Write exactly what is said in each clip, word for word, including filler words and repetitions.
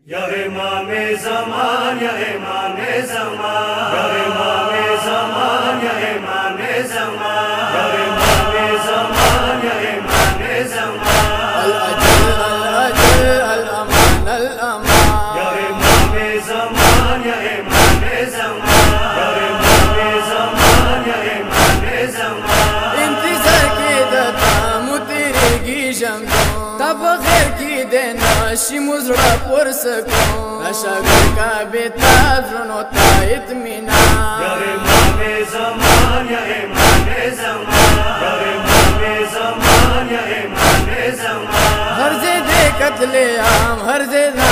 या इमाम ज़मान या इमाम ज़मान या इमाम ज़मान या इमाम ज़मान या इमाम ज़मान या इमाम ज़मान अल अजल अल अजल अल अमान अल अमान या इमाम ज़मान या इमाम ज़मान या इमाम ज़मान या इमाम ज़मान इंतजार के दता मुतेरेगी जंगों तब खैर की देना शिमुजड़ा पुर सको अशगर का बेताब रुनोता इत्मीना या इमाम ज़मान या इमाम ज़मान या इमाम ज़मान या इमाम ज़मान हर जे दे कत्ले आम हर जे ना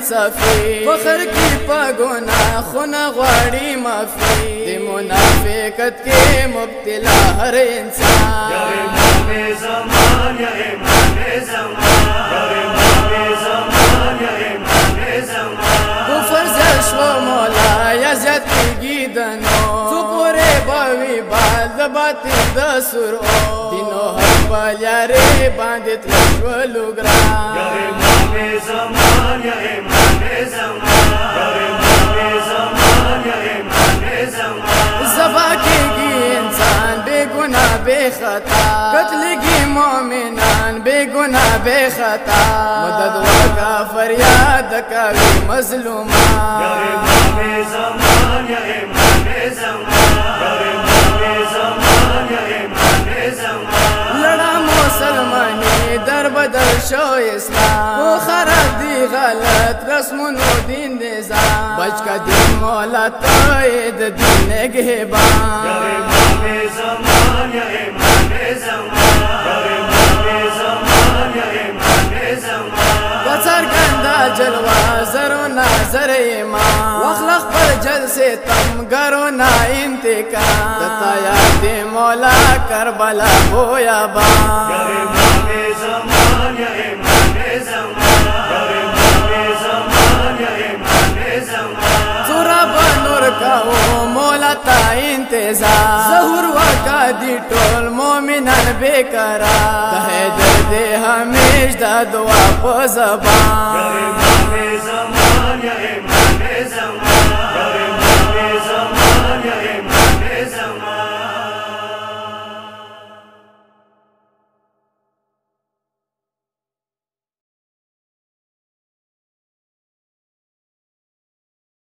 इंसाफी फखर की पगोना खुना गवाड़ी माफी दे मुनाफिकत के मुब्तिला हर इंसान या इमाम ज़मान या इमाम ज़मान या इमाम ज़मान या इमाम ज़मान कुफर जश्व मौला या जतिगी दनो सुपुरे बावी बाल बाती दसुरो दिनो हर पल यारे बांधित लुगरा या इमाम ज़मान या इमाम ज़मान या इमाम ज़मान या इमाम ज़मान ज़बा केगी इंसान बेगुना बेखता कत्लेगी मोमिनान बेगुना बेखता मदद वाका फरियाद कावी मजलूमा या इमाम ज़मान या इमाम ज़मान या इमाम ज़मान या इमाम ज़मान लड़ा मुसलमानी दर बदर शो इस्लाम वो खराब दी गलत रस्म नो दीन निज़ाम बच का दिन मौला तोयद दीन गेबान या इमाम ज़मान या इमाम ज़मान या इमाम ज़मान या इमाम ज़मान बसर गंदा जलवा जरो नाजर इमाम वखलख पर जल से तम गरो ना इंतकाम दताया दे मौला करबला बोया बा या इमाम ज़मान या इमाम ज़मान या इमाम ज़मान या इमाम ज़मान सुरा बनूर का वो मौला ता इंतजार जहूर वका दी टोल मोमिनन बेकरा दहे दर्दे हमेश दा दुआ पो ज़बान या इमाम ज़मान या इमाम